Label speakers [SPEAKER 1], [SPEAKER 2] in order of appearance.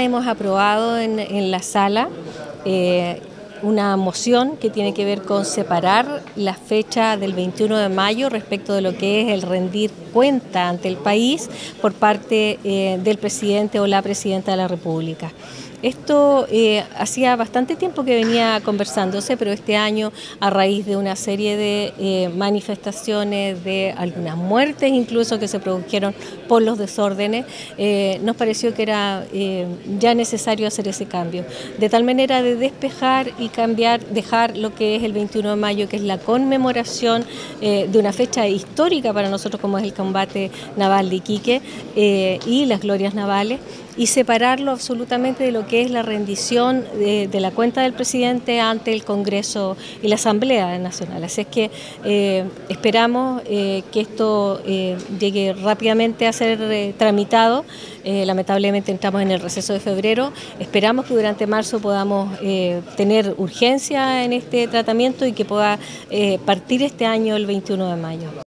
[SPEAKER 1] Hemos aprobado en la sala una moción que tiene que ver con separar la fecha del 21 de mayo respecto de lo que es el rendir cuenta ante el país por parte del presidente o la presidenta de la República. Esto hacía bastante tiempo que venía conversándose, pero este año, a raíz de una serie de manifestaciones, de algunas muertes incluso que se produjeron por los desórdenes, nos pareció que era ya necesario hacer ese cambio, de tal manera de despejar y cambiar, dejar lo que es el 21 de mayo, que es la conmemoración de una fecha histórica para nosotros como es el combate naval de Iquique y las glorias navales, y separarlo absolutamente de lo que es la rendición de la cuenta del presidente ante el Congreso y la Asamblea Nacional. Así es que esperamos que esto llegue rápidamente a ser tramitado. Lamentablemente entramos en el receso de febrero. Esperamos que durante marzo podamos tener urgencia en este tratamiento y que pueda partir este año el 21 de mayo.